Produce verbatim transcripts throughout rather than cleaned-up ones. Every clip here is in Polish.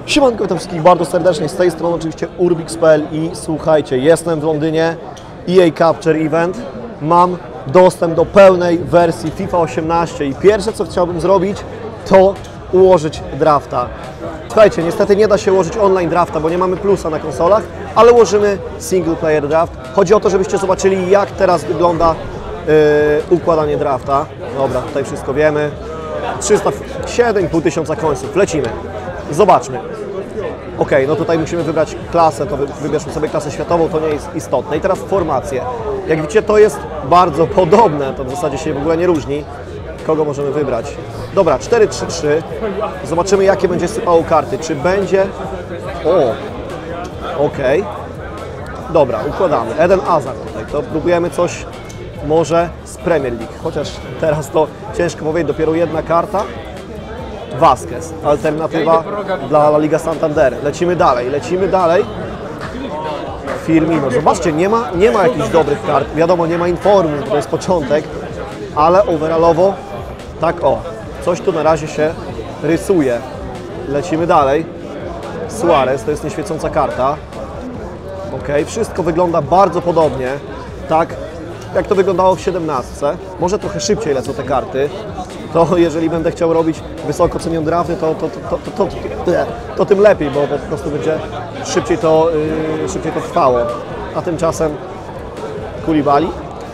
Siemanko, witam wszystkich bardzo serdecznie, z tej strony oczywiście Urbix kropka p l i słuchajcie, jestem w Londynie, E A Capture Event, mam dostęp do pełnej wersji FIFA osiemnaście i pierwsze co chciałbym zrobić to ułożyć drafta. Słuchajcie, niestety nie da się ułożyć online drafta, bo nie mamy plusa na konsolach, ale ułożymy single player draft. Chodzi o to, żebyście zobaczyli jak teraz wygląda yy, układanie drafta. Dobra, tutaj wszystko wiemy. trzysta siedem i pół tysiąca końców, lecimy. Zobaczmy. Ok, no tutaj musimy wybrać klasę, to wybierzmy sobie klasę światową, to nie jest istotne. I teraz formacje. Jak widzicie, to jest bardzo podobne, to w zasadzie się w ogóle nie różni. Kogo możemy wybrać? Dobra, cztery trzy trzy. Zobaczymy, jakie będzie sypało karty. Czy będzie... O! Ok. Dobra, układamy. Eden Hazard tutaj. To próbujemy coś może z Premier League. Chociaż teraz to ciężko powiedzieć, dopiero jedna karta. Vasquez, alternatywa dla La Liga Santander. Lecimy dalej, lecimy dalej. Firmino. Zobaczcie, nie ma, nie ma jakichś dobrych kart. Wiadomo, nie ma informu, to jest początek, ale overallowo tak o. Coś tu na razie się rysuje. Lecimy dalej. Suarez, to jest nieświecąca karta. Ok, wszystko wygląda bardzo podobnie. Tak, jak to wyglądało w siedemnastce. Może trochę szybciej lecą te karty. To jeżeli będę chciał robić wysoko cenione drafty, to, to, to, to, to, to, to tym lepiej, bo po prostu będzie szybciej to, yy, szybciej to trwało. A tymczasem Koulibaly,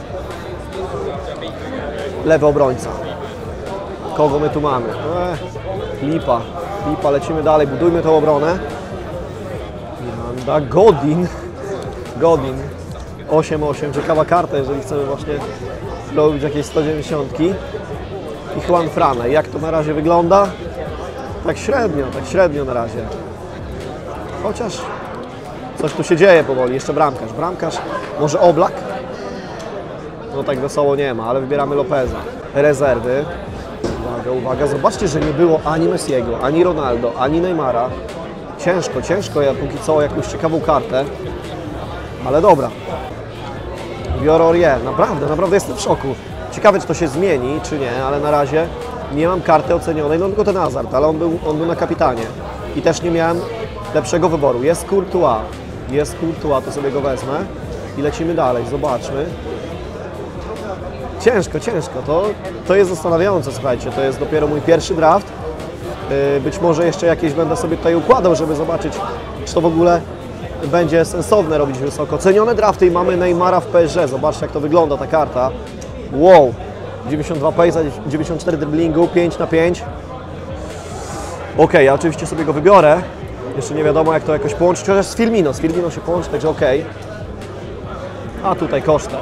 lewy obrońca. Kogo my tu mamy? Ech, lipa, lipa, lecimy dalej, budujmy tą obronę. Miranda, Godin, Godin, osiem osiem, ciekawa karta, jeżeli chcemy właśnie robić jakieś sto dziewięćdziesiąt. I Juan Frane. Jak to na razie wygląda? Tak średnio, tak średnio na razie. Chociaż coś tu się dzieje powoli. Jeszcze bramkarz. Bramkarz, może Oblak? No tak wesoło nie ma, ale wybieramy Lopeza. Rezerwy. Uwaga, uwaga. Zobaczcie, że nie było ani Messiego, ani Ronaldo, ani Neymara. Ciężko, ciężko. Ja póki co jakąś ciekawą kartę. Ale dobra. Biorę Aurier. Naprawdę, naprawdę jestem w szoku. Ciekawe, czy to się zmieni, czy nie, ale na razie nie mam karty ocenionej, no tylko ten Hazard, ale on był, on był na kapitanie. I też nie miałem lepszego wyboru. Jest Courtois, jest Courtois, to sobie go wezmę i lecimy dalej, zobaczmy. Ciężko, ciężko, to, to jest zastanawiające, słuchajcie, to jest dopiero mój pierwszy draft. Być może jeszcze jakieś będę sobie tutaj układał, żeby zobaczyć, czy to w ogóle będzie sensowne robić wysoko cenione drafty i mamy Neymara w P S G, zobaczcie jak to wygląda ta karta. Wow, dziewięćdziesiąt dwa pace'a, dziewięćdziesiąt cztery driblingu, pięć na pięć. Ok, ja oczywiście sobie go wybiorę. Jeszcze nie wiadomo jak to jakoś połączyć, chociaż z Firmino, z Firmino się połączy, także ok. A tutaj koszta.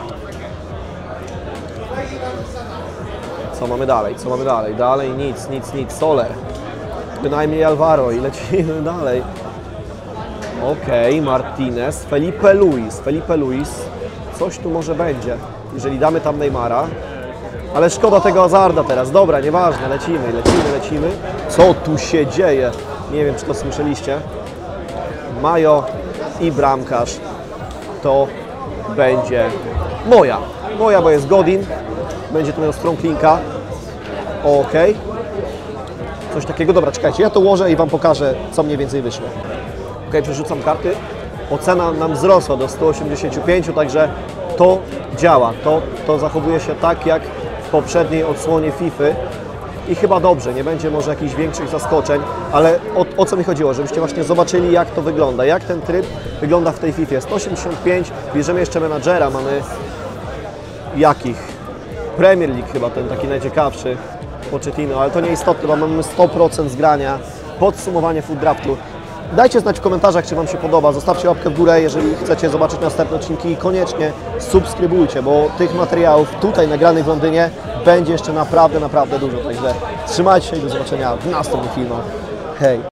Co mamy dalej, co mamy dalej? Dalej nic, nic, nic, Soler. Bynajmniej Alvaro i lecimy dalej. Ok, Martinez, Felipe Luis, Felipe Luis. Coś tu może będzie, jeżeli damy tam Neymara. Ale szkoda tego Hazarda teraz. Dobra, nieważne, lecimy, lecimy, lecimy. Co tu się dzieje? Nie wiem, czy to słyszeliście. Majo i bramkarz to będzie moja. Moja, bo jest Godin. Będzie tu miał strong linka. Ok. Coś takiego. Dobra, czekajcie, ja to ułożę i Wam pokażę, co mniej więcej wyszło. Ok, przerzucam karty. Ocena nam wzrosła do stu osiemdziesięciu pięciu, także to działa, to, to zachowuje się tak jak w poprzedniej odsłonie FIFA i chyba dobrze, nie będzie może jakichś większych zaskoczeń, ale o, o co mi chodziło, żebyście właśnie zobaczyli jak to wygląda, jak ten tryb wygląda w tej FIFA. sto osiemdziesiąt pięć, bierzemy jeszcze menadżera, mamy jakich? Premier League chyba ten taki najciekawszy, Pochettino, ale to nieistotne, bo mamy sto procent zgrania, podsumowanie full draftu. Dajcie znać w komentarzach, czy Wam się podoba, zostawcie łapkę w górę, jeżeli chcecie zobaczyć następne odcinki i koniecznie subskrybujcie, bo tych materiałów tutaj nagranych w Londynie będzie jeszcze naprawdę, naprawdę dużo, także trzymajcie się i do zobaczenia w następnych filmach. Hej!